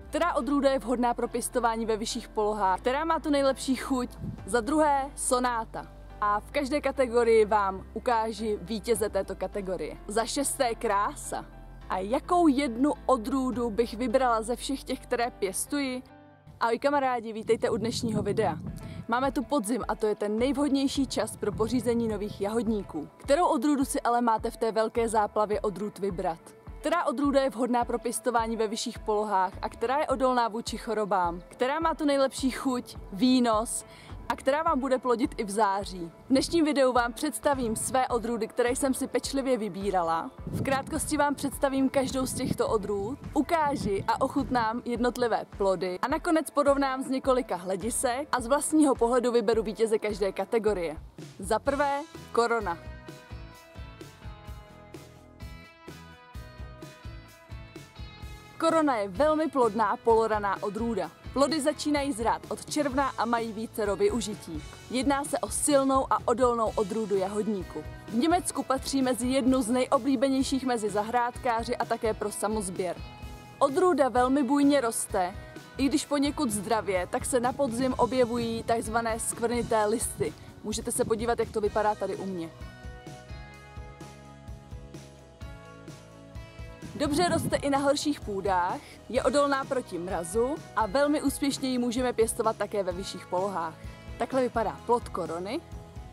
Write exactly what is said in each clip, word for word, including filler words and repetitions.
Která odrůda je vhodná pro pěstování ve vyšších polohách? Která má tu nejlepší chuť? Za druhé, sonáta. A v každé kategorii vám ukáži vítěze této kategorie. Za šesté, krása. A jakou jednu odrůdu bych vybrala ze všech těch, které pěstuji? Ahoj kamarádi, vítejte u dnešního videa. Máme tu podzim a to je ten nejvhodnější čas pro pořízení nových jahodníků. Kterou odrůdu si ale máte v té velké záplavě odrůd vybrat? Která odrůda je vhodná pro pěstování ve vyšších polohách a která je odolná vůči chorobám? Která má tu nejlepší chuť, výnos a která vám bude plodit i v září? V dnešním videu vám představím své odrůdy, které jsem si pečlivě vybírala. V krátkosti vám představím každou z těchto odrůd, ukáži a ochutnám jednotlivé plody a nakonec porovnám z několika hledisek a z vlastního pohledu vyberu vítěze každé kategorie. Za prvé, Korona. Korona je velmi plodná poloraná odrůda. Plody začínají zrát od června a mají vícero využití. Jedná se o silnou a odolnou odrůdu jahodníku. V Německu patří mezi jednu z nejoblíbenějších mezi zahrádkáři a také pro samosběr. Odrůda velmi bujně roste, i když poněkud zdravě, tak se na podzim objevují tzv. Skvrnité listy. Můžete se podívat, jak to vypadá tady u mě. Dobře roste i na horších půdách, je odolná proti mrazu a velmi úspěšně ji můžeme pěstovat také ve vyšších polohách. Takhle vypadá plod korony.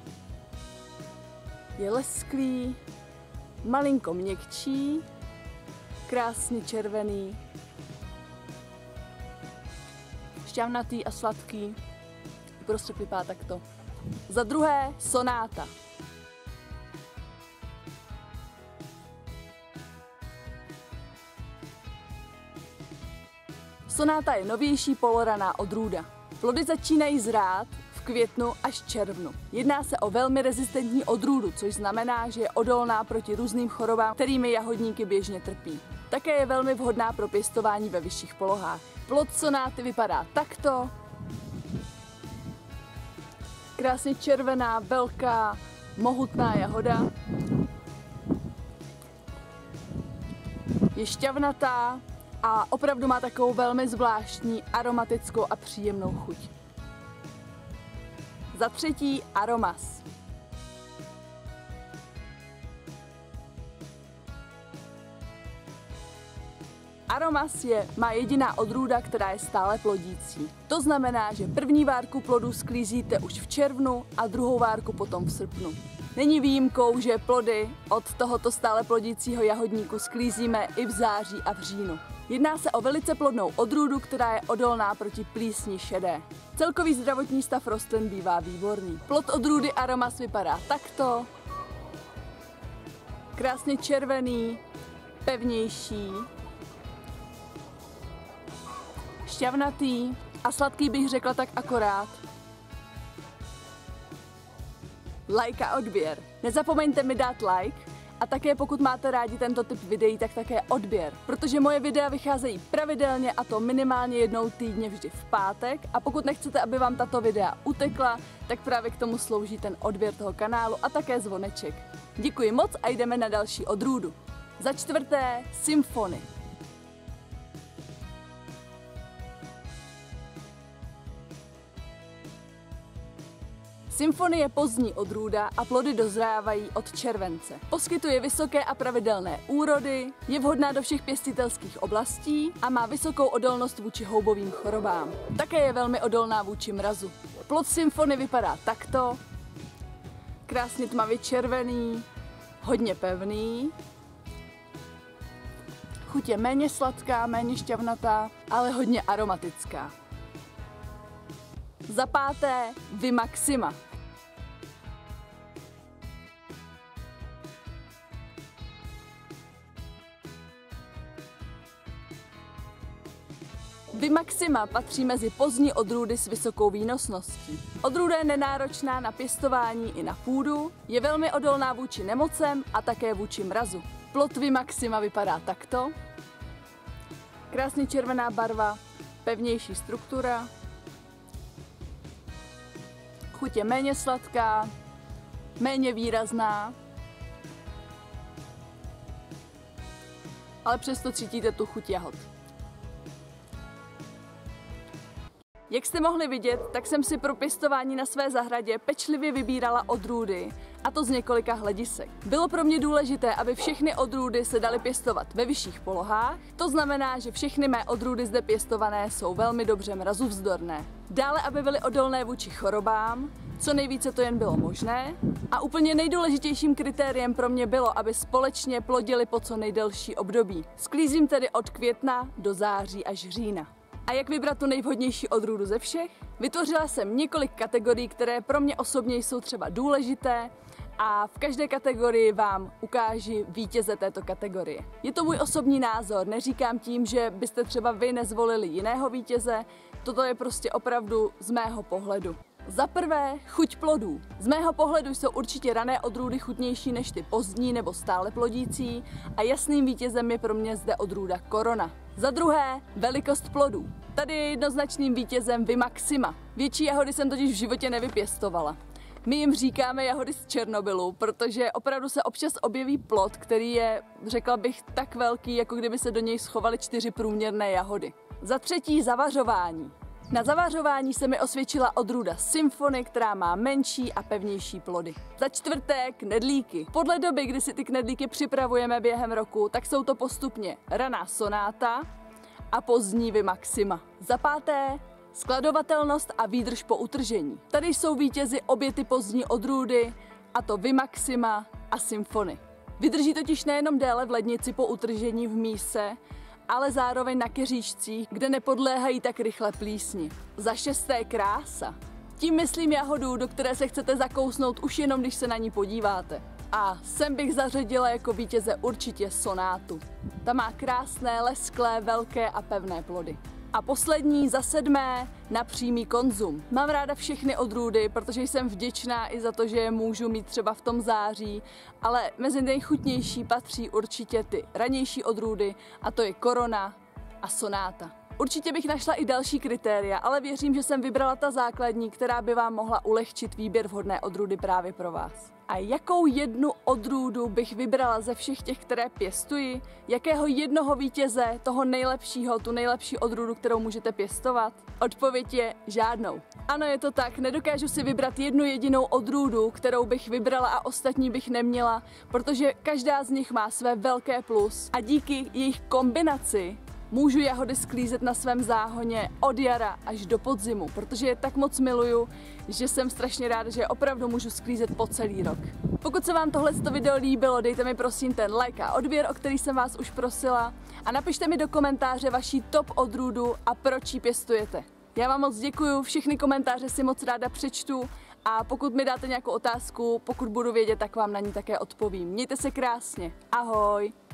Je lesklý, malinko měkčí, krásně červený, šťavnatý a sladký. Prostě vypadá takto. Za druhé, sonáta. Sonáta je novější poloraná odrůda. Plody začínají zrát v květnu až červnu. Jedná se o velmi rezistentní odrůdu, což znamená, že je odolná proti různým chorobám, kterými jahodníky běžně trpí. Také je velmi vhodná pro pěstování ve vyšších polohách. Plod sonáty vypadá takto. Krásně červená, velká, mohutná jahoda. Je šťavnatá a opravdu má takovou velmi zvláštní, aromatickou a příjemnou chuť. Za třetí, Aromas. Aromas je má jediná odrůda, která je stále plodící. To znamená, že první várku plodů sklízíte už v červnu a druhou várku potom v srpnu. Není výjimkou, že plody od tohoto stále plodícího jahodníku sklízíme i v září a v říjnu. Jedná se o velice plodnou odrůdu, která je odolná proti plísni šedé. Celkový zdravotní stav rostlin bývá výborný. Plod odrůdy Aromas vypadá takto. Krásně červený, pevnější, šťavnatý a sladký bych řekla tak akorát. Like a odběr. Nezapomeňte mi dát like a také pokud máte rádi tento typ videí, tak také odběr, protože moje videa vycházejí pravidelně a to minimálně jednou týdně vždy v pátek a pokud nechcete, aby vám tato videa utekla, tak právě k tomu slouží ten odběr toho kanálu a také zvoneček. Děkuji moc a jdeme na další odrůdu. Za čtvrté, Symfony. Symfony je pozdní odrůda a plody dozrávají od července. Poskytuje vysoké a pravidelné úrody, je vhodná do všech pěstitelských oblastí a má vysokou odolnost vůči houbovým chorobám. Také je velmi odolná vůči mrazu. Plod Symfony vypadá takto. Krásně tmavě červený, hodně pevný. Chuť je méně sladká, méně šťavnatá, ale hodně aromatická. Za páté, Vimaxima. Vimaxima patří mezi pozdní odrůdy s vysokou výnosností. Odrůda je nenáročná na pěstování i na půdu, je velmi odolná vůči nemocem a také vůči mrazu. Plod Vimaxima vypadá takto. Krásně červená barva, pevnější struktura. Chuť je méně sladká, méně výrazná, ale přesto cítíte tu chuť jahod. Jak jste mohli vidět, tak jsem si pro pěstování na své zahradě pečlivě vybírala odrůdy, a to z několika hledisek. Bylo pro mě důležité, aby všechny odrůdy se daly pěstovat ve vyšších polohách, to znamená, že všechny mé odrůdy zde pěstované jsou velmi dobře mrazuvzdorné. Dále, aby byly odolné vůči chorobám, co nejvíce to jen bylo možné, a úplně nejdůležitějším kritériem pro mě bylo, aby společně plodily po co nejdelší období. Sklízím tedy od května do září až října. A jak vybrat tu nejvhodnější odrůdu ze všech? Vytvořila jsem několik kategorií, které pro mě osobně jsou třeba důležité, a v každé kategorii vám ukáži vítěze této kategorie. Je to můj osobní názor, neříkám tím, že byste třeba vy nezvolili jiného vítěze, toto je prostě opravdu z mého pohledu. Za prvé, chuť plodů. Z mého pohledu jsou určitě rané odrůdy chutnější než ty pozdní nebo stále plodící a jasným vítězem je pro mě zde odrůda Corona. Za druhé, velikost plodů. Tady je jednoznačným vítězem Vimaxima. Větší jahody jsem totiž v životě nevypěstovala. My jim říkáme jahody z Černobylu, protože opravdu se občas objeví plod, který je, řekla bych, tak velký, jako kdyby se do něj schovaly čtyři průměrné jahody. Za třetí, zavařování. Na zavařování se mi osvědčila odrůda Symphony, která má menší a pevnější plody. Za čtvrté, knedlíky. Podle doby, kdy si ty knedlíky připravujeme během roku, tak jsou to postupně raná Sonáta a pozdní Vimaxima. Za páté, skladovatelnost a výdrž po utržení. Tady jsou vítězi obě ty pozdní odrůdy, a to Vimaxima a Symphony. Vydrží totiž nejenom déle v lednici po utržení v míse, ale zároveň na keříčcích, kde nepodléhají tak rychle plísni. Za šesté, krása. Tím myslím jahodu, do které se chcete zakousnout už jenom, když se na ní podíváte. A sem bych zařadila jako vítěze určitě Sonátu. Ta má krásné, lesklé, velké a pevné plody. A poslední, za sedmé, na přímý konzum. Mám ráda všechny odrůdy, protože jsem vděčná i za to, že je můžu mít třeba v tom září, ale mezi nejchutnější patří určitě ty ranější odrůdy, a to je Corona a Sonáta. Určitě bych našla i další kritéria, ale věřím, že jsem vybrala ta základní, která by vám mohla ulehčit výběr vhodné odrůdy právě pro vás. A jakou jednu odrůdu bych vybrala ze všech těch, které pěstuji? Jakého jednoho vítěze, toho nejlepšího, tu nejlepší odrůdu, kterou můžete pěstovat? Odpověď je žádnou. Ano, je to tak, nedokážu si vybrat jednu jedinou odrůdu, kterou bych vybrala a ostatní bych neměla, protože každá z nich má své velké plus a díky jejich kombinaci můžu jahody sklízet na svém záhoně od jara až do podzimu, protože je tak moc miluju, že jsem strašně ráda, že je opravdu můžu sklízet po celý rok. Pokud se vám tohle video líbilo, dejte mi prosím ten like a odběr, o který jsem vás už prosila, a napište mi do komentáře vaší top odrůdu a proč ji pěstujete. Já vám moc děkuju, všechny komentáře si moc ráda přečtu a pokud mi dáte nějakou otázku, pokud budu vědět, tak vám na ní také odpovím. Mějte se krásně. Ahoj!